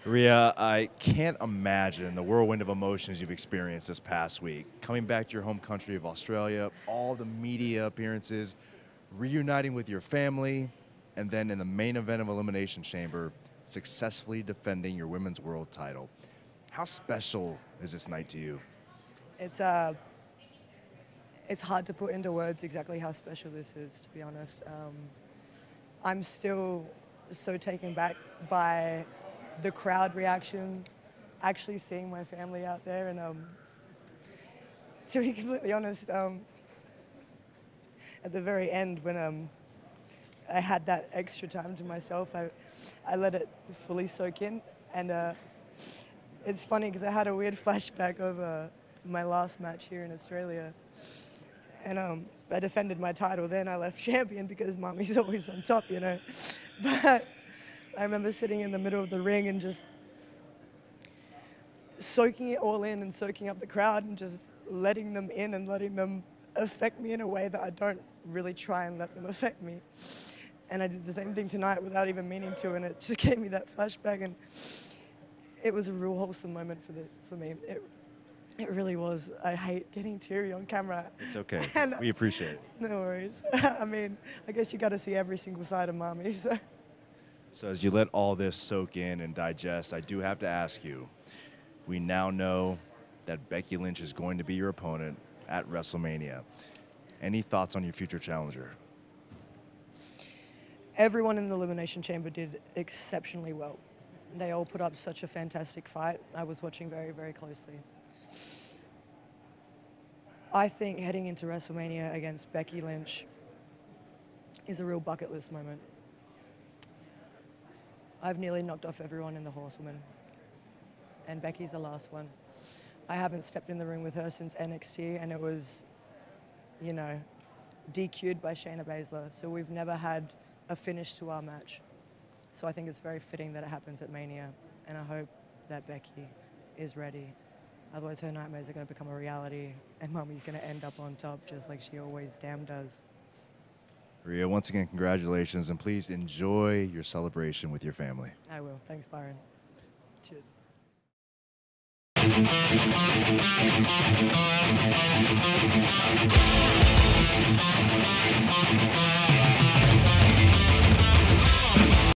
Rhea, I can't imagine the whirlwind of emotions you've experienced this past week. Coming back to your home country of Australia, all the media appearances, reuniting with your family, and then in the main event of Elimination Chamber, successfully defending your women's world title. How special is this night to you? It's hard to put into words exactly how special this is, to be honest. I'm still so taken back by the crowd reaction, actually seeing my family out there, and to be completely honest, at the very end when I had that extra time to myself, I let it fully soak in, and it's funny because I had a weird flashback of my last match here in Australia, and I defended my title then. I left champion because mommy's always on top, you know. But I remember sitting in the middle of the ring and just soaking it all in and soaking up the crowd and just letting them in and letting them affect me in a way that I don't really try and let them affect me. And I did the same thing tonight without even meaning to, and it just gave me that flashback, and it was a real wholesome moment for me. It really was. I hate getting teary on camera. It's okay. And We appreciate it. no worries. I mean, I guess you got to see every single side of mommy, so. So as you let all this soak in and digest, I do have to ask you, we now know that Becky Lynch is going to be your opponent at WrestleMania. Any thoughts on your future challenger? Everyone in the Elimination Chamber did exceptionally well. They all put up such a fantastic fight. I was watching very, very closely. I think heading into WrestleMania against Becky Lynch is a real bucket list moment. I've nearly knocked off everyone in the Horsewoman, and Becky's the last one. I haven't stepped in the ring with her since NXT, and it was, you know, DQ'd by Shayna Baszler, so we've never had a finish to our match. So I think it's very fitting that it happens at Mania, and I hope that Becky is ready. Otherwise her nightmares are going to become a reality, and mommy's going to end up on top just like she always damn does. Rhea, once again, congratulations, and please enjoy your celebration with your family. I will. Thanks, Byron. Cheers.